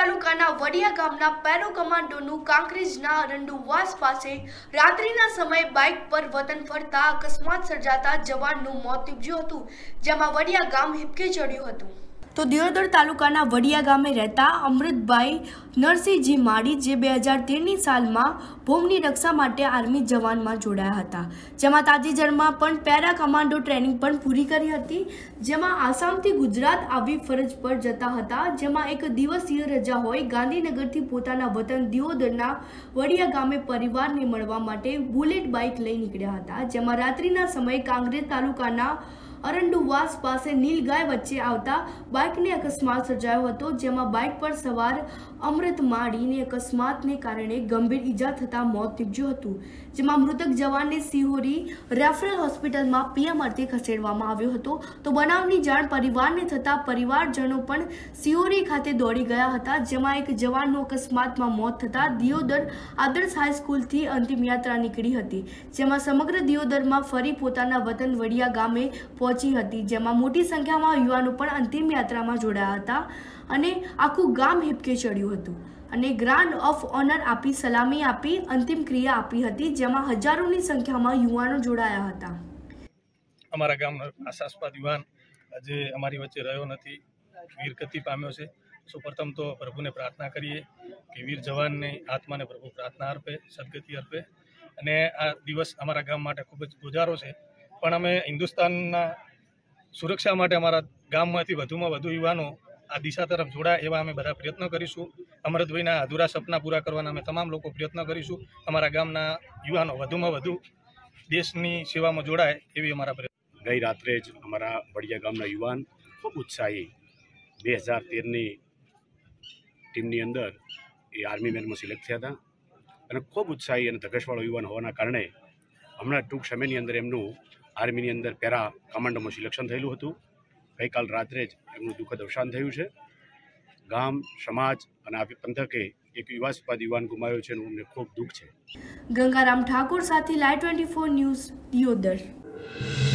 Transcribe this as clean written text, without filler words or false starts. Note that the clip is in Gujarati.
તાલુકાના વડિયા ગામના પેરો કમાન્ડોનું કાંકરેજના અરંડુવાસ પાસે રાત્રિના સમયે બાઇક પર વતન ફરતા અકસ્માત સર્જાતા જવાનનું મોત નીપજ્યું હતું, જેમાં વડિયા ગામ હિબકે ચડ્યું હતું। તો દિયોદર તાલુકાના વડિયા ગામે રહેતા અમૃતભાઈ નરસિંહજી માડી જે 2013ની સાલમાં ભૂમિની રક્ષા માટે આર્મી જવાનમાં જોડાયા હતા, જેમાં તાજેતરમાં પણ પેરા કમાન્ડો ટ્રેનિંગ પણ પૂરી કરી હતી, જેમાં આસામથી ગુજરાત આવી ફરજ પર જતા હતા, જેમાં એક દિવસીય રજા હોય ગાંધીનગરથી પોતાના વતન દિયોદરના વડિયા ગામે પરિવારને મળવા માટે બુલેટ બાઇક લઈ નીકળ્યા હતા, જેમાં રાત્રિના સમયે કાંકરેજ તાલુકાના અરંડુવાસ પાસે નીલગાય વચ્ચે આવતા બાઇકને અકસ્માત સર્જાયો હતો, જેમાં બાઇક પર સવાર અમૃત માડીને અકસ્માતને કારણે ગંભીર ઈજા થતા મોત નીપજ્યું હતું, જેમાં મૃતક જવાનને સિહોરી રેફરલ હોસ્પિટલમાં પીએમ અર્થે ખસેડવામાં આવ્યો હતો। તો બનાવની જાણ પરિવારને થતા પરિવારજનો પણ સિહોરી ખાતે દોડી ગયા હતા, જેમાં એક જવાનનું અકસ્માતમાં મોત થતા દિયોદર આદર્શ હાઈસ્કૂલથી અંતિમ યાત્રા નીકળી હતી, જેમાં સમગ્ર દિયોદરમાં ફરી પોતાના વતન વડિયા ગામે પહોંચી હતી, જેમાં મોટી સંખ્યામાં યુવાનો પણ અંતિમ યાત્રામાં જોડાયા હતા અને આખું ગામ હિબકે ચડ્યું હતું અને ગ્રાન્ડ ઓફ ઓનર આપી સલામી આપી અંતિમ ક્રિયા આપી હતી, જેમાં હજારોની સંખ્યામાં યુવાનો જોડાયા હતા। અમારા ગામનો આશાસ્પદ યુવાન આજે અમારી વચ્ચે રહ્યો નથી, વીરગતિ પામ્યો છે। સૌપ્રથમ તો પ્રભુને પ્રાર્થના કરીએ કે વીર જવાનની આત્માને પ્રભુ પ્રાર્થના અર્પે, સદગતિ અર્પે અને આ દિવસ અમારા ગામ માટે ખૂબ જ ગુજારો છે, પણ અમે હિન્દુસ્તાનના સુરક્ષા માટે અમારા ગામમાંથી વધુમાં વધુ યુવાનો આ દિશા તરફ જોડાય એવા અમે બધા પ્રયત્નો કરીશું। અમૃતભાઈના અધૂરા સપના પૂરા કરવાના અમે તમામ લોકો પ્રયત્નો કરીશું। અમારા ગામના યુવાનો વધુમાં વધુ દેશની સેવામાં જોડાય એવી અમારા પ્રયત્ન। ગઈ રાત્રે જ અમારા વડિયા ગામના યુવાન ખૂબ ઉત્સાહી 2013ની ટીમની અંદર એ આર્મી મેનમાં સિલેક્ટ થયા હતા અને ખૂબ ઉત્સાહી અને ધગશવાળો યુવાન હોવાના કારણે હમણાં ટૂંક સમયની અંદર એમનું આર્મીની અંદર પેરા કમાન્ડોમાં સિલેક્શન થયેલું હતું। ગઈકાલ રાત્રે જ એમનું દુઃખદ અવસાન થયું છે। ગામ, સમાજ અને આ પંથકે એક યુવાસ્પદ યુવાન ગુમાવ્યો છે એનું અમને ખૂબ દુઃખ છે। ગંગારામ ઠાકોર સાથે લાઈવ 24 ન્યૂઝ દિયોદર।